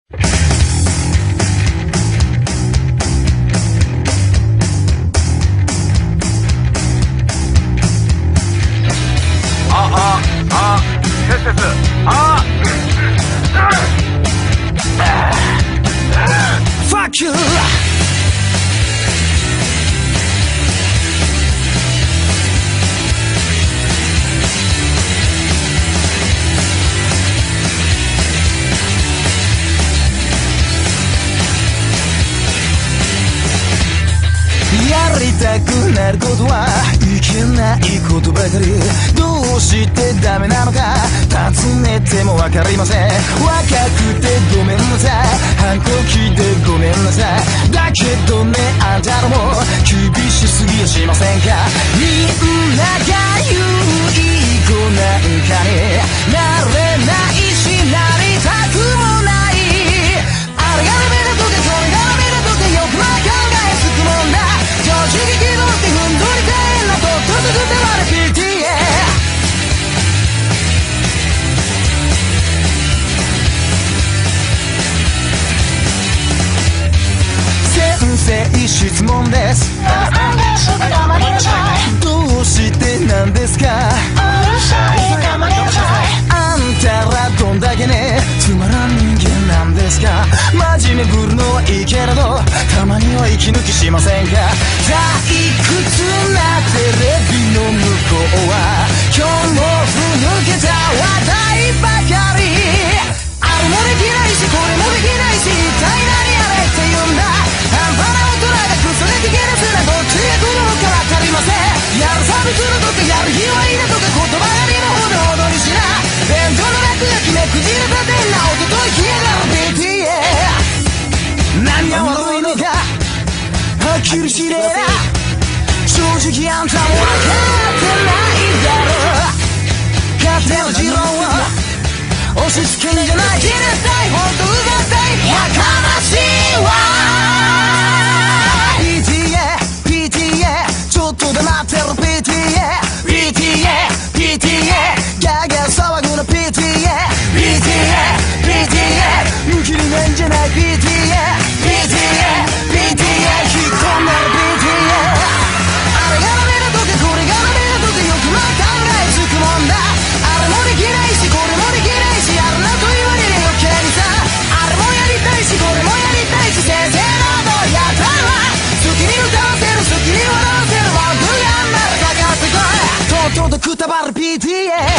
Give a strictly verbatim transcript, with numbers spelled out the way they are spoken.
あああせっせっあ Fuck you!やりたくなることはいけないことばかり。どうしてダメなのか尋ねてもわかりません。若くてごめんなさい、反抗期でごめんなさい。だけどね、あんたらも厳しすぎやしませんか。みんなが言ういい子なんかになれないし、なりたくもない。あれがダメだとかこれがダメだとかよくま考えつくもんだ。正直気取ってふんどり返んなとっととくたばれ ピーティーエー。先生質問です。 なんですぐ黙りなさい。 どうしてなんですか。 うるさい、黙りなさい。 あんたらどんだけねつまらん人間なんですか。真面目ぶるのはいいけれどたまには息抜きしませんか。退屈なテレビの向こうは今日もふぬけた話題ばかり。あれもできないしこれもできないし、一体何やれって言うんだ。半端な大人がクソできるすなどっちが子供かわかりません。やるサービスのとかやる日はいいなとか言葉狩りのほどほどにしな。便所の楽が決めくじれたてんなおととい消えがる ピーティーエー。 何が悪いのかはっきりしねえな。正直あんたも分かってないだろう。勝手な持論を押し付けんじゃない。切れたいほんとうざったいやかましいわ。 ピーティーエー ピーティーエー ちょっと黙ってる ピーティーエー ピーティーエー ピーティーエー ガーガー騒ぐの ピーティーエー ピーティーエー ピーティーエー 無気になんじゃない ピーティーエー ピーティーエー ピーティーエー 引っ込んでる ピーティーエー。 あれがダメだとかこれがダメだとかよくま考えつくもんだ。あれもできないしこれもできないし、やるなと言われりゃ余計にさ。あれもやりたいしこれもやりたいし、先生などやったら好きに歌わせる好きに笑わせる文句があんならかかってこい。とっととくたばる ピーティーエー。